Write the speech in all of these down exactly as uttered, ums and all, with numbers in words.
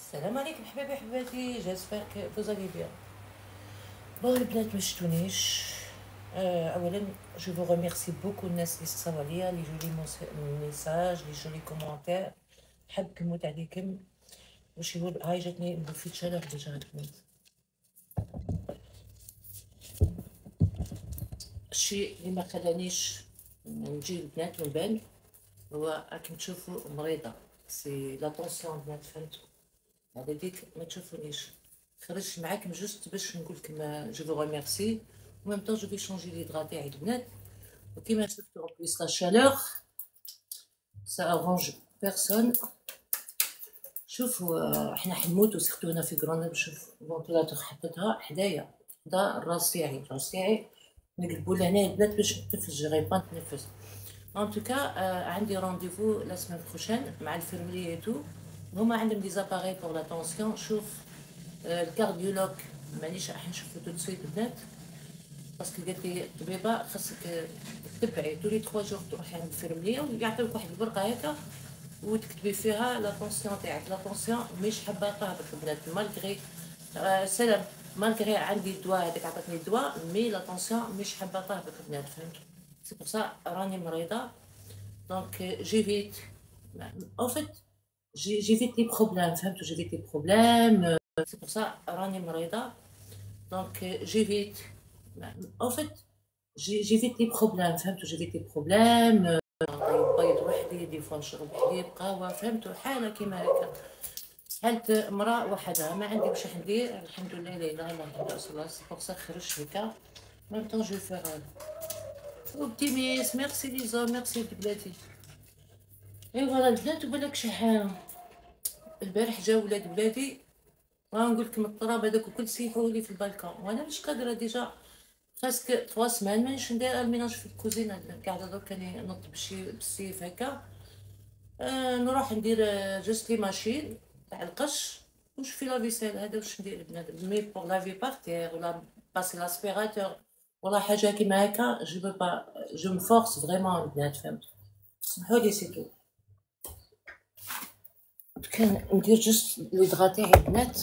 السلام عليكم حبايبي حباتي، جيسبر كو فوزالي بيان. بون البنات ما شفتونيش. آه، اولا جو فو ريميرسي بوكو الناس اللي صاوا ليا لي جولي ميساج لي جولي كومونتير. حاب كنموت عليكم. واش يقول هاي جاتني بوفيت شالور ديجا البنات. الشيء اللي ما خلانيش نجي البنات ونبان هو راكم تشوفوا مريضه، سي لا طونسيون البنات، فهمتوا؟ على ديك ما تشوفونيش، خرجت معاكم جوست باش نقول لكم جو فو ريميرسي. و ميم طون جو في شونجي لي دغا تاعي البنات، وكيما شفتوا اون بليس لا شالور سا ارونج بيرسون. شوفوا آه، احنا حنموتو سيرتو هنا في كرونيل. شوف الفونتيلاتور حطيتها حدايا حدا الراس تاعي، الراس تاعي نقلبو لهنا البنات باش نتنفس، جي غي با نتنفس. ان توكا آه عندي رونديفو لا سيمين بروشين مع الفيرميي اي تو، هما عندهم دي زاباري بور لا طونسيون. شوف آه الكارديولوج مانيش راح نشوفو تو سويت البنات، باسكو قالت لي الطبيبه خاصك تتبعي تولي تخوا جور تروحي عند الفيرميي ويعطيوك واحد الورقه هكا وتكتبي فيها لا طونسيون تاعك. لا طونسيون مش حابه تهبط البنات مالغري آه سلام، مالغري عندي الدواء هذاك عطاتني الدواء، مي لا طونسيون مش حابه تهبط البنات، فهمتوا؟ سي بور سا راني مريضه. دونك جيفيت en fait j'ai- j'évite les problèmes, فهمتوا؟ j'évite les problèmes. c'est pour ça راني مريضة. donc j'évite en fait j'ai- j'évite les problèmes، فهمتوا؟ j'évite les problèmes. نطيب بيض وحدي، دي فوا نشرب حليب قهوة، فهمتوا؟ حالة كيما هكا، حالة مرأة وحدها، ما عندي واش ندير. الحمد لله لا اله الا الله رسول الله. سي بور سا خرجت هكا. ميم طون جو فيغ اوبتيميست. ميرسي لي زوم، ميرسي بلاتي. اي فوالا البنات، وبالك شحال البارح جا ولاد ولادي، غنقول لكم التراب هذاك الكل سيحوا لي في البالكون، وانا مش قادره ديجا بريسك ثلاث سمان مانيش ندير الميناج في الكوزينه. قاعده درك راني نط بشي بالسيف هكا. آه نروح ندير آه جوست لي ماشين تاع القش وش في لا فيسيل. هذا واش ندير البنات، مي بور لافي بارتير ولا باسي لاسبيراتور ولا حاجه كيما هكا. جو بو با جو مفورس فريمون البنات، فهمت؟ سمحوا لي سي تو. كان ندير جوست لي دغا تاعي البنات.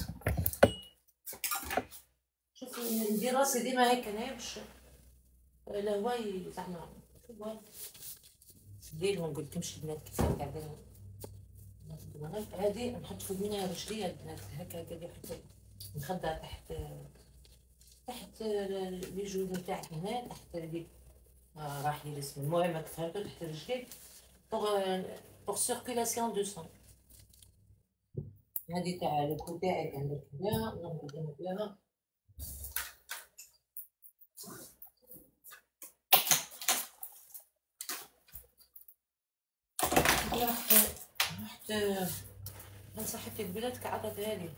شوف ندير راسي ديما هكا انايا باش الهوا زعما هو الليل ما نقولكمش البنات كيف قاعدين. هادي نحط في منها رجليا البنات هكا هكا اللي نحط نخدها تحت تحت لي جوج نتاعك هنا، تحت لي آه راح لي الاسم، المهم راك فهمتو، تحت رجليك بوغ بوغ سيركيلاسيون دو سون. هادي تاع الكو تاعي عندك بها نقدم بها. رحت رحت نصحتك بلادك عطاتها لي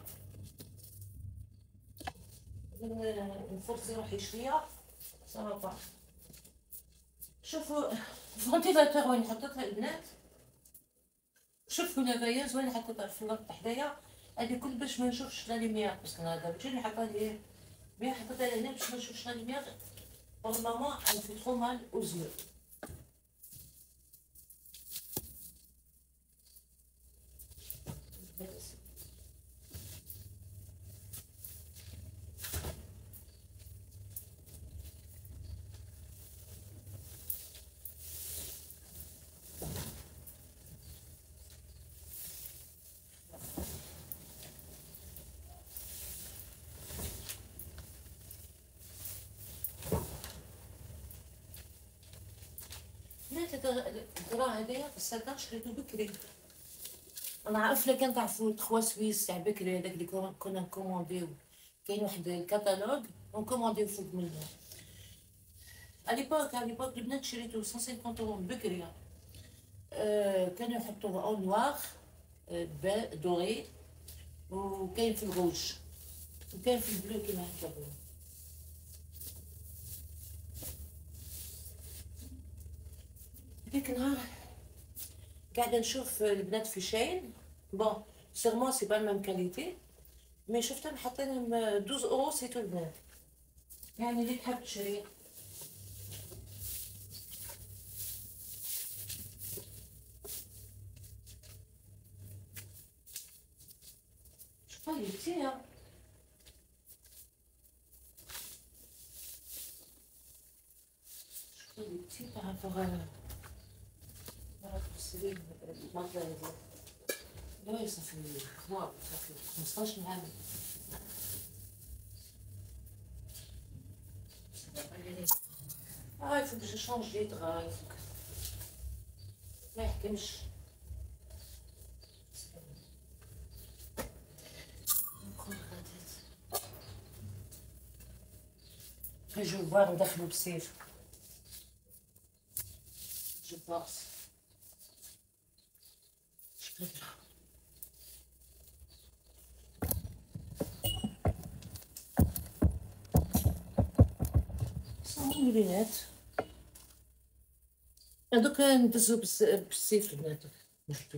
نفرصي روحي شويه صافا. شوفوا الفونتيلاتور وين حطيتها البنات، شوفوا لافاياز وين حطيتها في الارض حدايا. هادي كل باش ما نشوفش لا ليميير، باسكو انا دابا اللي حطها لي بيان حطيتها هنا باش ما نشوفش لا ليميير. بور ماما elle fait trop mal aux yeux. بنات الدرا هذايا الصداق شريتو بكري. انا عارف لك كان تعرفوا تخوا سويس تاع بكري هذاك اللي كنا كنا نكومونديو. كاين واحد الكاتالوج ونكومونديو فوق منه. اليبوك اليبوك البنات شريتو مية وخمسين اورو بكري. آه كانوا يحطوه او نوار آه دوري، وكاين في الروج وكاين في البلو كيما هكا. ديك النهار قاعده نشوف البنات في شاين، بون سيغمون سي با ميم كاليتي، مي شفتهم حاطينهم اثناشر اورو سي تو البنات. يعني اللي تحب تشري. خليتيها خليتي بارابوغ بارابوغ السرير المرضى هذي. لا صافي خوا صافي خمسطاش عام. اه il faut que je change les draps, il faut que ما يحكمش. جو فوا ندخلو بالسيف جو بورس شقدرا. صاحبي البنات هادوك ندزو بالسيف البنات نحطو.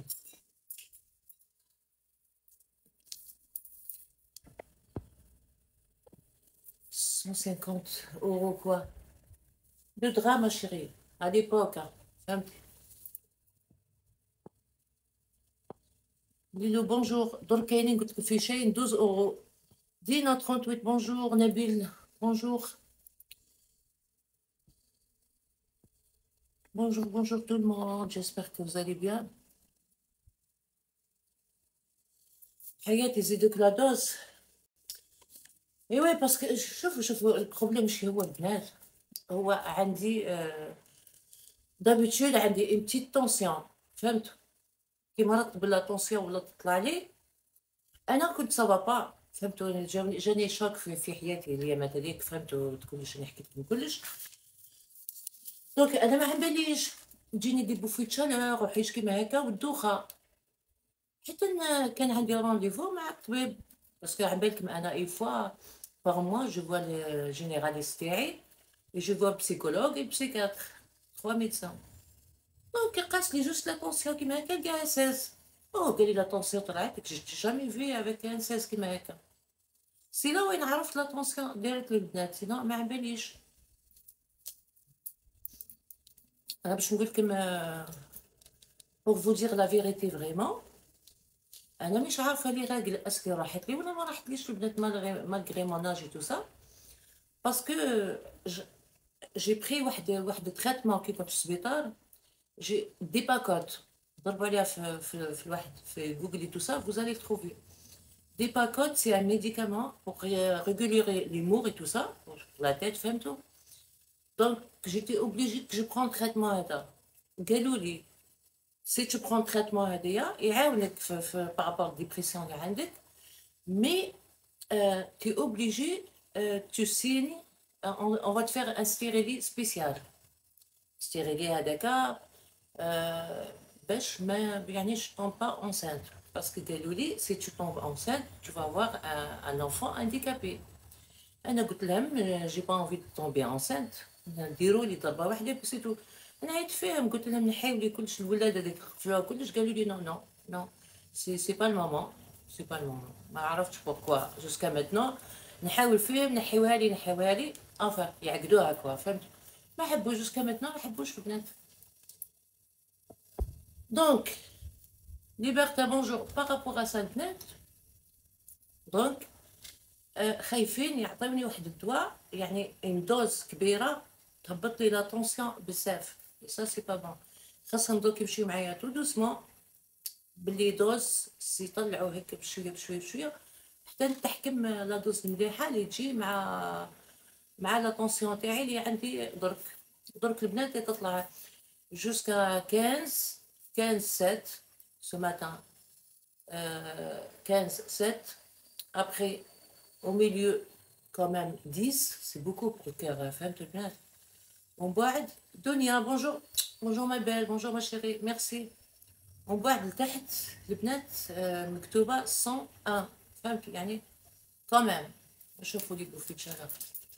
cent cinquante euros quoi. Le drap ma chérie à l'époque فهمتي. Lilo bonjour درك كاينين قلت لك في شيء douze euros. Dina trente-huit bonjour Nabil bonjour bonjour bonjour tout le monde, j'espère que vous allez bien. حياتي زيدوك لا دوز. اي وي باسكو شوفوا شوفوا البروبليم ماشي هو البنات، هو عندي آه دابيتود عندي اون بتيت طونسيون فهمت. كي مرضت بلا طونسيون ولا تطلع لي انا كنت سافا با فهمتوا. جاني جاني شوك في, في حياتي الايامات هذيك فهمتوا. كلش نحكي لكم كلش. دونك انا ما على باليش تجيني دي بوفي تشالور وحيش كيما هكا والدوخه. حتى كان عندي رونديفو مع الطبيب باسكو على بالكم انا اي فوا باغ موا جو فوا لي جينيراليست تاعي et je vois psychologue et psychiatre trois médecins. دونك قاس لي جوست لا طونسيون كيما هكا كاع ساز. او قال لي لا طونسيون طلعت جي جامي في افيك ان ساز كيما هكا. سينو وين عرفت لا طونسيون دارت للبنات سينو ما على باليش. انا باش نقول لكم pour vous dire la vérité vraiment انا مش عارفه لي راجل اسكي راحت لي ولا ما راحتليش البنات مالغري مون اج اي تو سا باسكو جي بري واحد واحد تريتمون كي كنت في السبيطار. جي دي باكوت ضربوا عليها في في, في الواحد في جوجل اي تو سا vous allez le trouver. Des pacotes, c'est un médicament pour réguler l'humour et tout ça, pour la tête, فهمتوا. Donc, j'étais obligée que je prends le traitement هذا. قالوا لي si tu prends le traitement هذايا يعاونك في, في par rapport à dépression اللي عندك. Mais euh, tu es obligé, euh, tu signes, on, on va te faire un stérilet spécial. stérilet هذاك euh, باش ما يعني je tombe pas enceinte. Parce que Galouli, si tu tombes enceinte, tu vas avoir un, un enfant handicapé. أنا قلت لهم j'ai pas envie de tomber enceinte. نديروا لي ضربة واحدة بسيتو. أنا عيت فيهم قلت لهم نحيوا لي كلش الولادة اللي قفلوها كلش قالوا لي نو نو نو سي سي با المومون سي با المومون. ما عرفتش بوركوا جوسكا ماتنون نحاول فيهم نحيوها لي نحيوها لي انفا يعقدوها كوا فهمت. ما حبوش جوسكا ماتنون ما حبوش البنات. دونك Liberta bonjour par rapport à ça البنات. دونك آه خايفين يعطيوني واحد الدواء يعني ان دوز كبيره تهبط لي لا طونسيون بزاف. سا سي با بون. خاصهم دوك يمشيو معايا تو دوسمون باللي دوز يطلعوا هكا بشويه بشويه بشويه حتى تحكم لا دوز المليحه اللي تجي مع مع لا طونسيون تاعي اللي عندي درك. درك البنات اللي تطلع جوسكا خمسطاش خمسطاش سبعة ce matin, euh, quinze sept, après au milieu quand même dix, c'est beaucoup pour le cœur, femme de bien. On boit, Donia, bonjour, bonjour ma belle, bonjour ma chérie, merci. On boit de تحت البنات مكتوبة cent un, فهمت يعني quand même. نشوفوا لي بوفي تشالر.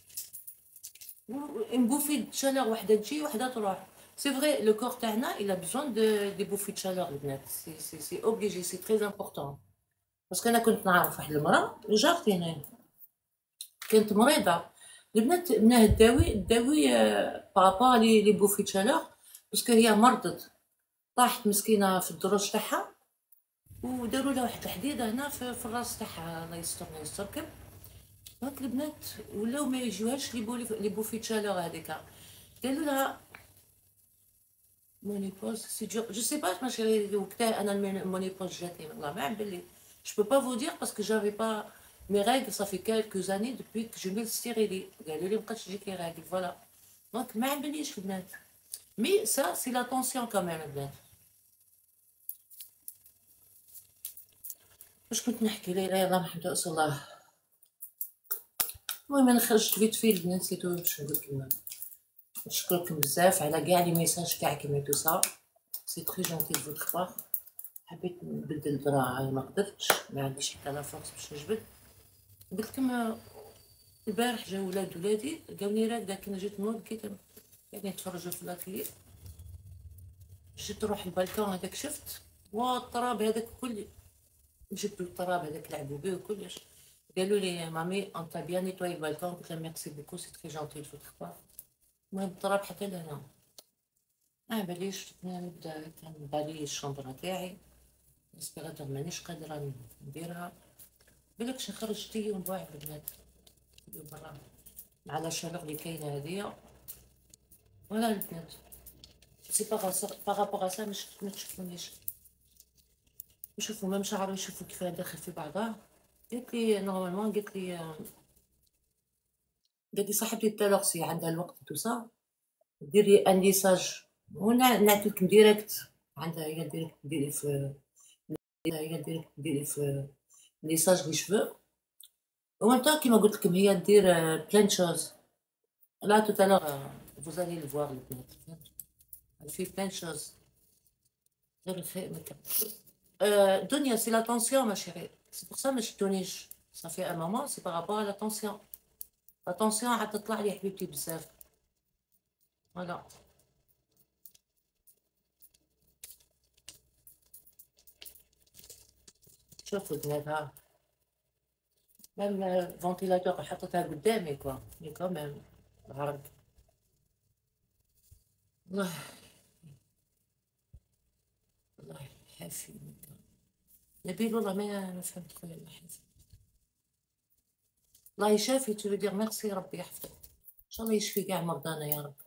بوفي تشالر وحدة تجي وحدة تروح. C'est vrai, le corps تاعنا il a besoin de des bouffées de chaleur البنات. C'est c'est c'est obligé, c'est très important. parce que انا كنت نعرف واحد المرأة جارتي هنا كانت مريضة البنات منها الداوي الداوي بارابور لي لي بوفي de chaleur باسكو هي مرضت طاحت مسكينة في الدروج تاعها وداروا لها واحد الحديده هنا في, في الراس تاعها، الله يستر الله يستركم. دونك البنات ولاو ما يجيوهاش لي بولي لي بوفي تشالور هذيك، قالوا لها مونيبوز سي جو جو سي با ماشي وقتها انا المونيبوز جاتني والله ما عم بالي جو بو با فو دير باسكو جافي با مي رègles صافي كالكو زاني دوبوي كو جو مي ستيريلي، قالوا لي مابقاتش تجيك لي رègles فوالا. دونك ما عم باليش البنات، مي سا سي لا طونسيون كاميم البنات. واش كنت نحكي لي؟ لا يلاه محمد رسول الله. المهم انا خرجت فيت في البنات سيتو باش نقول لكم نشكركم بزاف على كاع لي ميساج تاعكم اي تو سا، سي تري جونتي دو فوتر بار. حبيت نبدل الدراع ما قدرتش، ما عنديش حتى لا فورس باش نجبد. قلت لكم البارح جا ولاد ولادي لقاوني راكده، كي جيت نوض لقيت قاعدين يتفرجوا في لاتيلي، جيت نروح البالكون هذاك شفت وا التراب هذاك كل، جبدوا التراب هذاك لعبوا به وكلش. قالوا لي مامي انت بيان نيتواي البالكون، قلت لهم ميرسي بوكو سي تري جونتي الفوتر بار. المهم التراب حتى لهنا ما باليش نبدا نبالي الشومبرا تاعي، الاسبيراتور مانيش قادره نديرها، بالكش نخرج تي ونباع البنات برا مع لا شالور اللي كاينه هذيا. ولا البنات سي بارابور سا مش ما تشوفونيش، نشوفوا ميم شعري يشوفوا كيف داخل في بعضها. قالت لي نورمالمون قالت لي قالت لي صاحبتي تالوغسي عندها الوقت تو سا ديري ان ليساج ونعطيك ديريكت، عندها هي ديريكت ديري في هي ديريكت ديري في ليساج لي شفو، ومن كيما قلت لكم هي دير بلان شوز. لا تو تالوغ فوز الي الفوار البنات في بلان شوز غير الخير مكان. Euh, Dunia, c'est la tension, ma chérie. C'est pour ça que je ne suis pas. Ça fait un moment, c'est par rapport à la tension. La tension, elle te طلع لي حبيبتي بزاف. Voilà. شوفوا البنات ها، ميم الفونتيلاتور حطيتها قدامي كوا، مي كوميم العرق. والله والله حافي نبيل، والله ما ما فهمت خويا الله حافي. الله يشافي، تو دير ميرسي ربي يحفظك، ان شاء الله يشفي كاع مرضانا يا رب.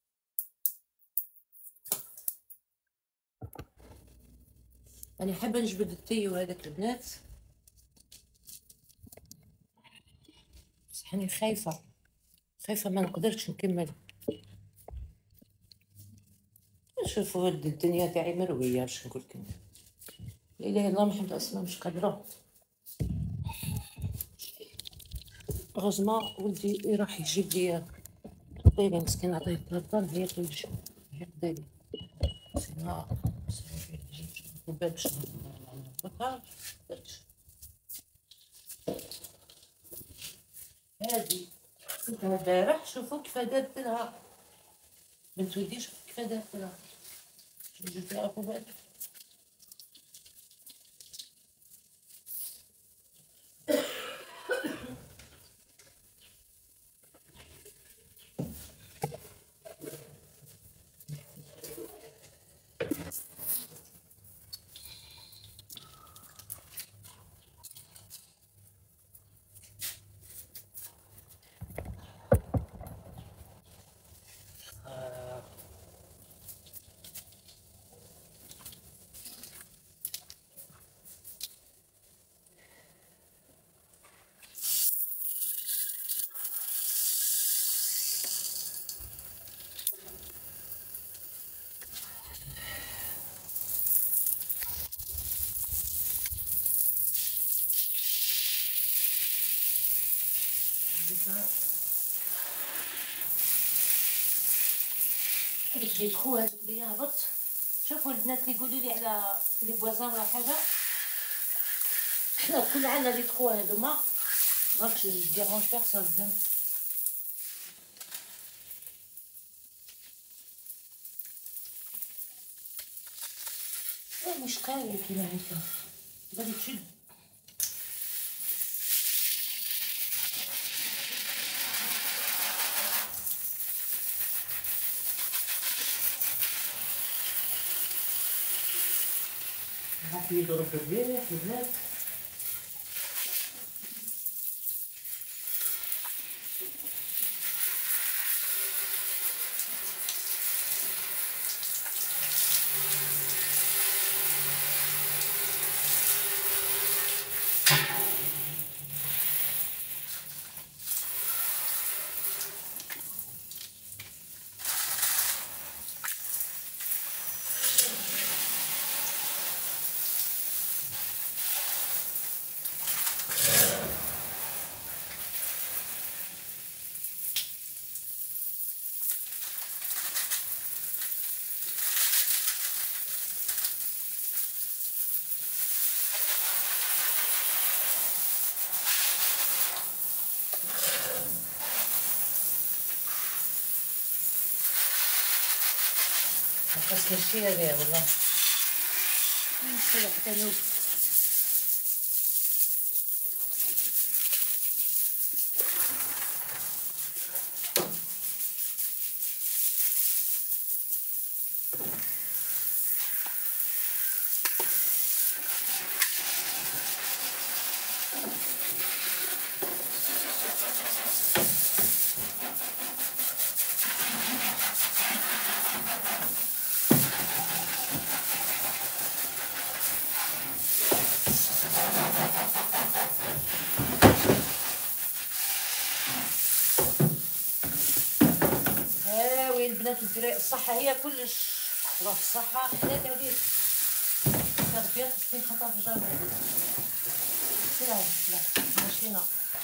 انا حابه نجبد التي وهذاك البنات، بصح راني خايفه خايفه ما نقدرش نكمل. شوفوا ولد الدنيا تاعي مرويه، باش نقول لكم لا اله الا الله محمد اصلا مش قادره. غزمة ولدي راح يجيب لي طيبه مسكين، عطيه الطرطان هي تولج هي قدامي سينا وباب باش نربطها. هادي شفتها البارح، شوفوا كيف دارت لها بنت ولدي، شوفوا كيف دارت لها، شوفوا فيها عقوبات. هذيك لي تخو هذيك لي هبط. شوفوا البنات اللي يقولوا لي على لي بوازان ولا حاجه، حنا كل عنا لي تخو هذوما ماكش ديرونج بيرسون. فهمت؟ ايه مش قايل كيما هكا بدي تشد. راح يضرب الريح البنات. بس ماشي هذا والله هذا حتى نوب. البنات والدراري الصحة هي كلش. والله الصحة حلات عليك. هاد البيض خصني نحطها في الجار هادي. سير لا ماشينا.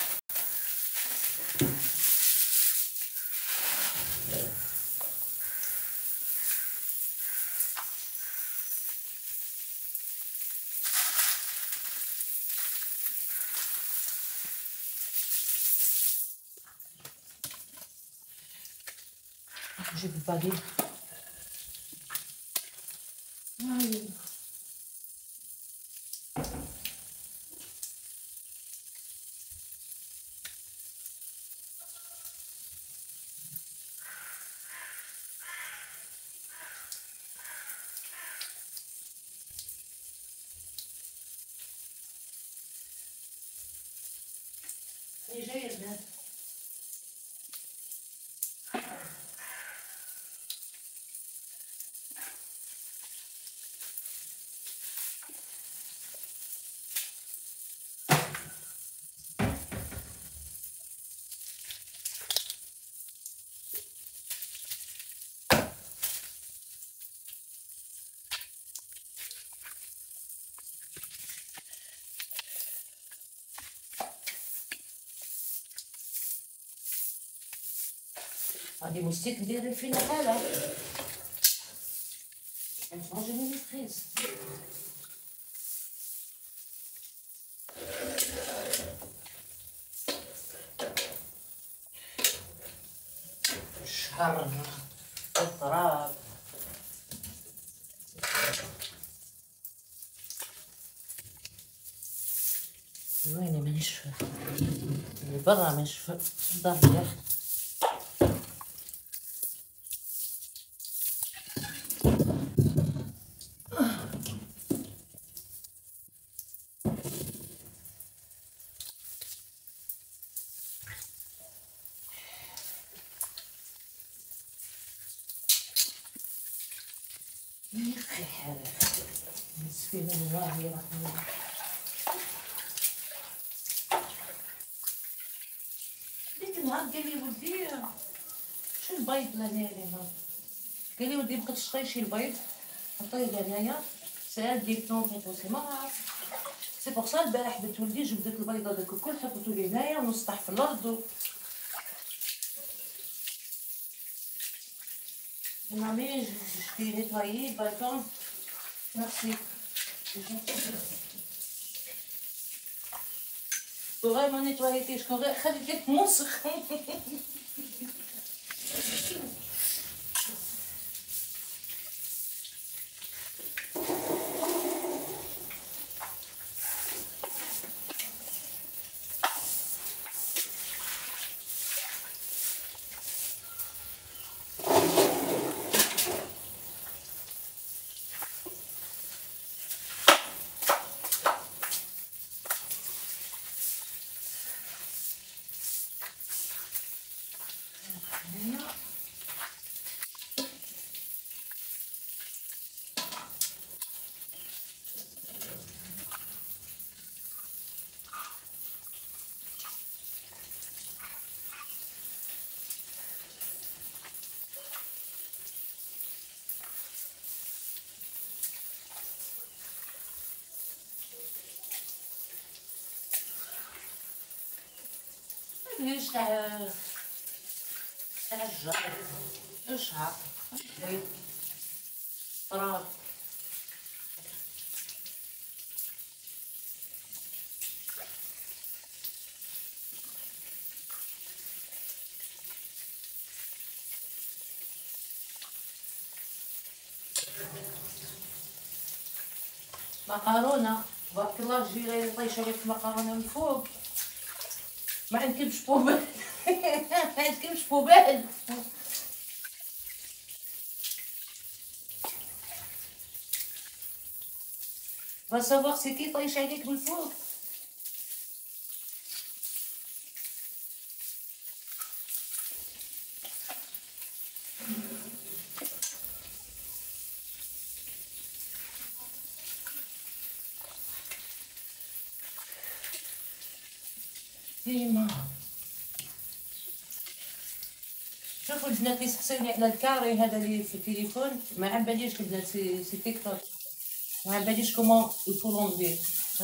نجيب الباقي. هاي هي جاية البنات. هادي مستيك ندير فينا حالة. نخرج من الفريز. الشهر التراب ويني مانيش برا مانيش في الدار ديالي. يخي حالة مسكين الله يرحمه. ديك النهار قال لي ولدي شو البيض لهنا، قال لي ولدي بقيت تشطي شي البيض حطيه لهنايا ساعات دير طون في ما عرفت. سي بوغ سا البارح بنت ولدي جبدت البيضه داك الكل حطيتو لهنايا ونص طاح في الارض. مامي جي نيتوايي البالكون. ميرسي. وغير ما نيتوايتيش كون غير خليتك موسخ. كيفاش تاع تاع الجار الشهر بيض فراغ. مكرونه بارك الله تجي غير طيشه لك مكرونه من فوق، ما عندكمش بوبال ما عندكمش بوبال. فصبر سي كي طيش عليك من فوق. ديما شوفوا البنات اللي يسقسيوني على الكاري هذا اللي في التليفون، ما عباليش البنات سي سي تيك توك، ما عباليش كومون يفو لونفي.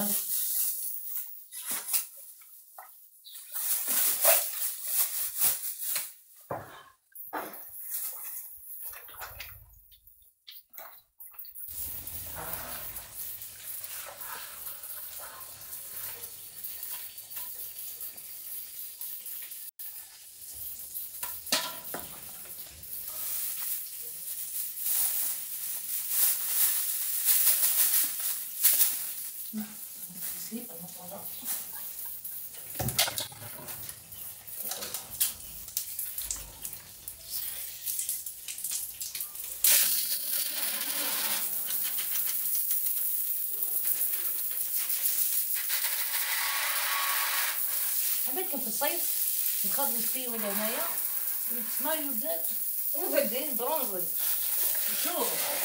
عملتكم في الصيف نخرج فيه ولا هنايا نتسمايو بلاد وبعدين برونزل. شوف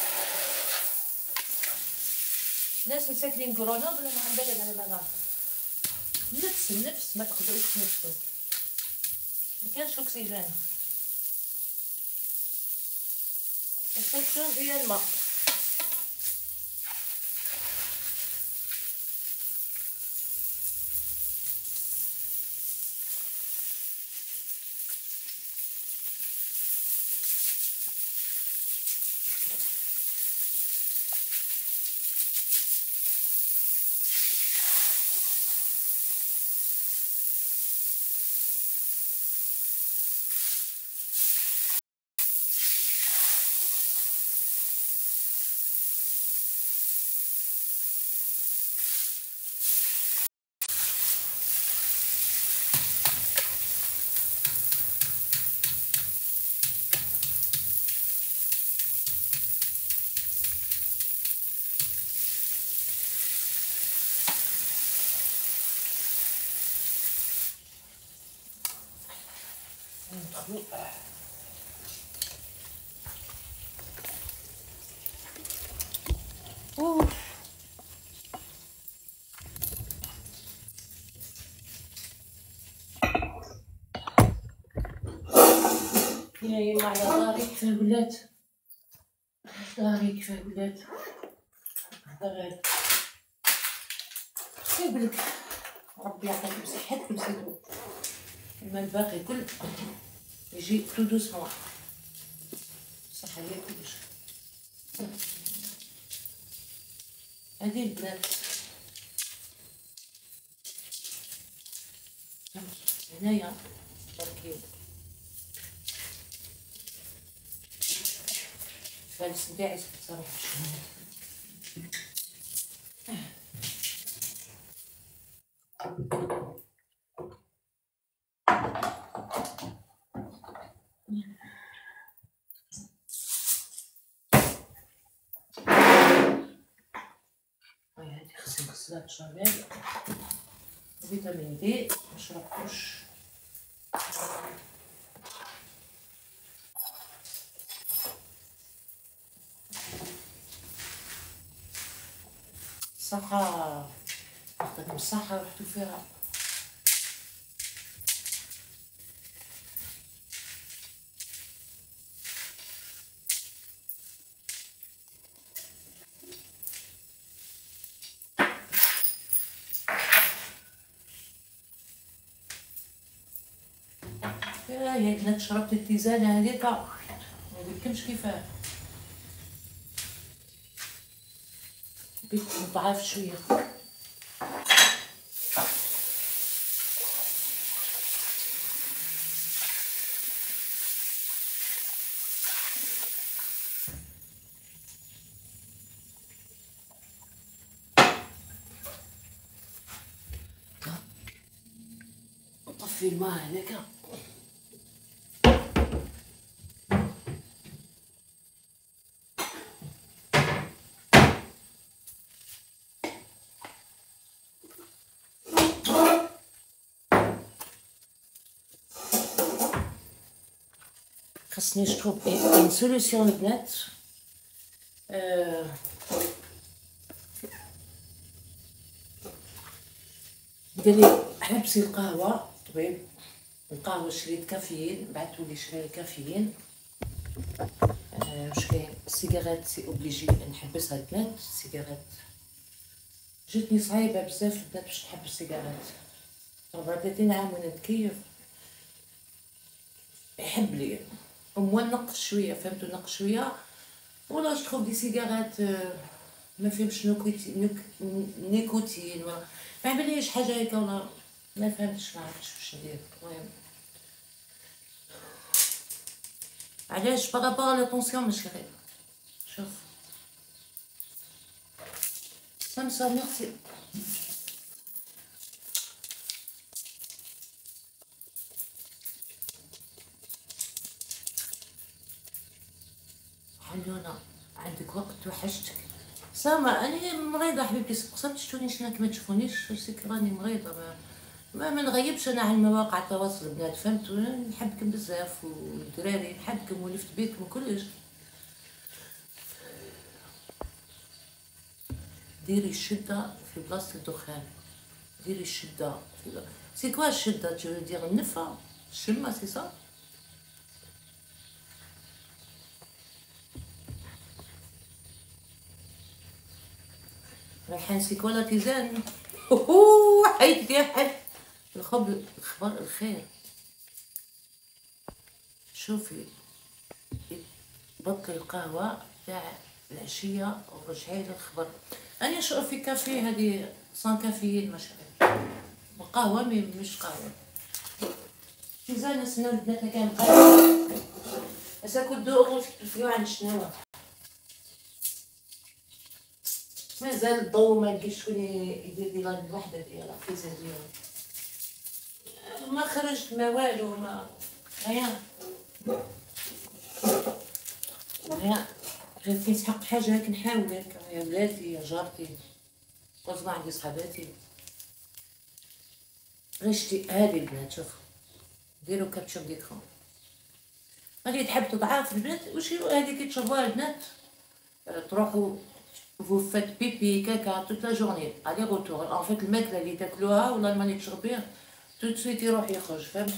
ناس مساكنين كرونوبل ما عندها انا ما نعرف، نفس النفس ما تقدروش تنفسوا، ما كانش اكسجين. السيكشن هي الماء. ندخلو اوه يا يما على داري كفاية ولات، داري كفاية ولات غير كيقولك ربي يعطيك بصحتكم سيدو. الماء الباقي كل يجي تو دوسمون صح عليا كلش. هادي البنات هنايا تركيب الفالس نتاعي صراحة هادي خصني نغسلها بشاميل فيتامين دي مشربتوش. الصحة عطيتكم الصحة رحتو فيها. يا البنات شربت التيزانه هذيك ما نقولكمش كيفاه. بيت نضعف شويه. نطفي الماء هناك. خاصني نشطب اون سوليسيون البنات. أه ديري حبسي القهوه طبيب. القهوه شريت كافيين، بعثولي شري كافيين. أه واش كاين السيجارات سي اوبليجي نحبسها البنات. السيجارات جاتني صعيبه بزاف البنات باش نحبس السيجارات. ربعة وثلاثين عام وانا نتكيف يحب لي وموا نقص شويه فهمتوا نقص شويه ولا جو دي سيجارات ما فهمتش نيكوتين نيكوتين ولا ما عمليش حاجه هكا ولا ما فهمتش ما عرفتش واش ندير. المهم علاش بارابور لا طونسيون ماشي غير شوف سامسا ميرسي. حنونة عندك وقت وحشتك سامة. أنا مريضة حبيبتي قسمت شتوني شناك ما تشوفونيش سيك راني مريضة ما ما, ما نغيبش أنا على مواقع التواصل البنات فهمتوا. نحبكم بزاف والدراري نحبكم ولفت بيكم وكلش. ديري الشدة في بلاصة الدخان. ديري الشدة في سي كوا الشدة تو دير النفة الشمة سي صا. رايحين سيكوا لا تيزان. اوه حيت يا حي الخبر الخبر الخير. شوفي بطلي القهوة تاع العشية ورجعي للخبر. أنا نشرب في كافي هذه صان كافيين ماشي القهوة مي مش قهوة. تيزان السنة البنات كان قهوة هسا كنت دوغ فيو عن شنو مازال الضو ما لقيتش شكون يدير لي لا الوحده ديالها الفيزا ديالها ما خرجت ما والو ما غير غير غير كيسحق حاجه هاك نحاول هاك يا ولادي يا جارتي غصب عندي صحاباتي. رشتي هادي البنات شوفوا ديروا كابتشر ديكرون غادي تحب تضعف البنات واش هادي كي تشربوها البنات تروحوا vous faites pipi caca toute la journée aller retour en fait الماكله اللي تاكلوها ولا الماء اللي تشربيه tout de suite يروح يخرج فهمت.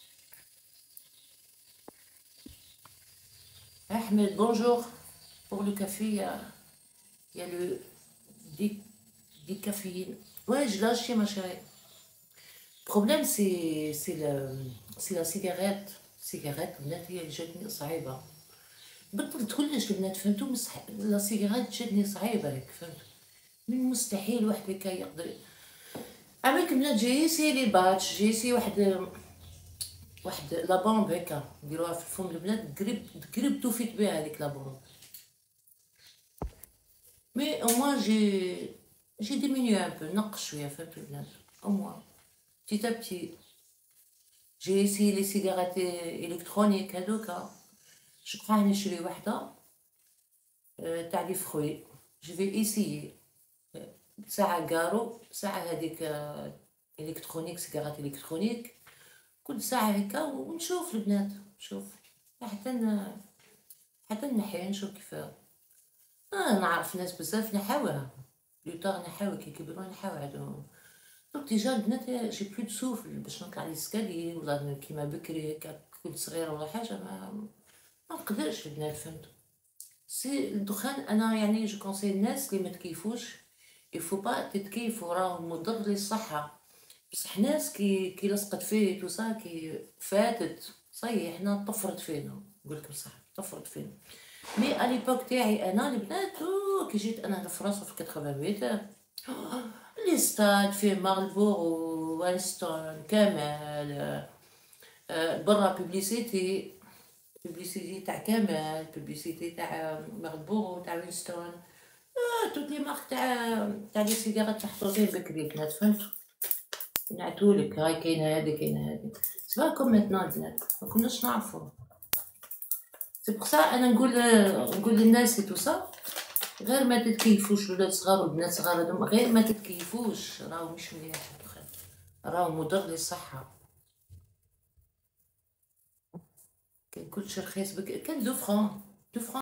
احمد bonjour pour le café il y a le décaféine ouais je lâche ma chérie. Le problème c'est c'est le c'est la cigarette cigarette البنات هي اللي جاتني صعيبه بطلت كلش البنات فهمتوا مصح... لا سيجارات جاتني صعيبه هيك فهمت من مستحيل واحد هكا يقدر عملك بنات جاي سي لي باتش جاي سي واحد واحد لا بومب هكا نديروها في الفم البنات قريب قريب توفيت بها هذيك لا بومب مي او موان جي جي ديمينيو ان بو نقص شويه فهمتوا البنات او موان بتي بتي جي سي لي سيجارات الكترونيك هذوكا je crois نشري وحده تاع لي فروي جو في ايسيي ساعه كارو ساعه هذيك الكترونيك سيجارات الكترونيك كل ساعه هكا ونشوف البنات نشوف حتى ن... حتى نحيا نشوف كيف اه نعرف ناس بزاف نحاوها لوطار نحاو كي كبروا نحاو عندهم دونك ديجا البنات جي بلو دو سوفل باش نطلع لي سكالي ولا كيما بكري هكا كنت صغيره ولا حاجه ما ما نقدرش البنات فهمتوا. سي الدخان انا يعني جو كونساي الناس اللي ما تكيفوش يفو با تتكيفوا راه مضر للصحه بصح ناس كي كي لصقت فيه تو سا كي فاتت صحيح حنا طفرت فينا، نقولك بصح طفرت فينا. مي اليبوك تاعي انا البنات أوه، كي جيت انا لفرنسا في ثمانين لي ستاد فيه مارلبورو وانستون كمال، آه، برا بوبليسيتي بوبليسيتي تاع كمال، بوبليسيتي تاع مارلبورو تاع وينستون، آه، توت لي مارك تاع تاع لي سيجارات محطوطين بكري البنات فهمتو، نعتولك هاي كاينه هادي كاينه هادي، سباكم ميتنا البنات مكناش نعرفو. سي بوغ سا انا نقول نقول للناس تو سا غير ما تتكيفوش، ولاد صغار وبنات صغار هادوما غير ما تتكيفوش، راهو مش مليح الدخان، راهو مضر للصحة. كان كلشي رخيص بك كان دو فران دو فران